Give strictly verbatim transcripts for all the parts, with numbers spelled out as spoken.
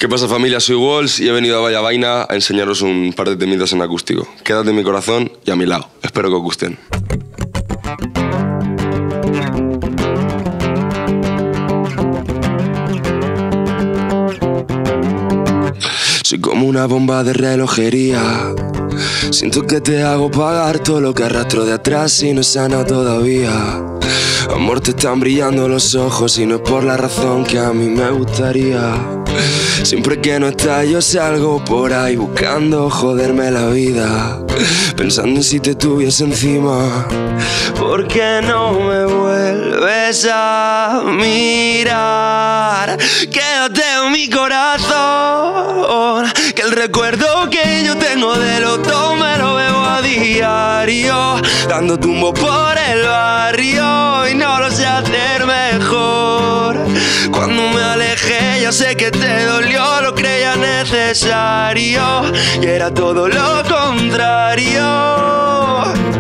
¿Qué pasa, familia? Soy Walls y he venido a Vaya Vaina a enseñaros un par de temitas en acústico. Quédate en mi corazón y a mi lado. Espero que os gusten. Soy como una bomba de relojería. Siento que te hago pagar todo lo que arrastro de atrás y no he sanado todavía. Amor, te están brillando los ojos y no es por la razón que a mí me gustaría. Siempre que no estás yo salgo por ahí buscando joderme la vida, pensando en si te tuviese encima. ¿Por qué no me vuelves a mirar? Quédate en mi corazón, que el recuerdo que yo tengo de los dos me lo veo a diario, dando tumbo por el barrio y no lo sé hacer mejor. Cuando me alejé yo sé que te dolió, lo creía necesario y era todo lo contrario.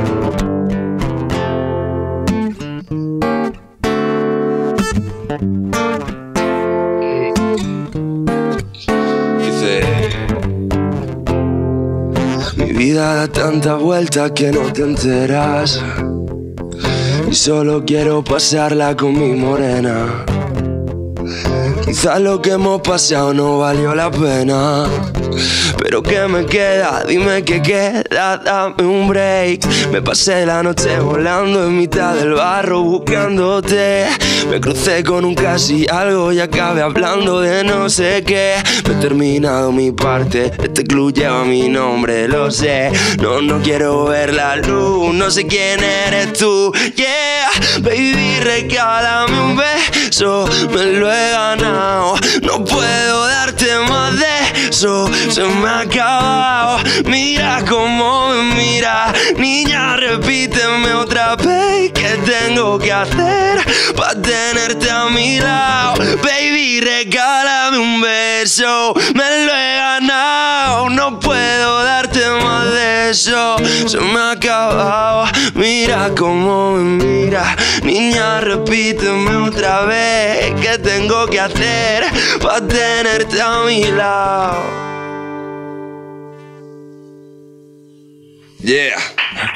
Mi vida da tanta vuelta que no te enteras y solo quiero pasarla con mi morena. Quizás lo que hemos pasado no valió la pena, pero ¿qué me queda? Dime qué queda, dame un break. Me pasé la noche volando en mitad del barro buscándote. Me crucé con un casi algo y acabé hablando de no sé qué. No he terminado mi parte, este club lleva mi nombre, lo sé. No, no quiero ver la luz, no sé quién eres tú. Yeah, baby, regálame un beso, me lo he ganado. No puedo darte más de eso, se me ha acabado. Mira cómo me mira, niña, repíteme otra vez. ¿Qué tengo que hacer para tenerte a mi lado? Baby, regálame un beso, me lo he ganado. No puedo darte más de eso, se me ha acabado. Mira cómo me mira, niña, repíteme otra vez. ¿Qué tengo que hacer para tenerte a mi lado? Yeah.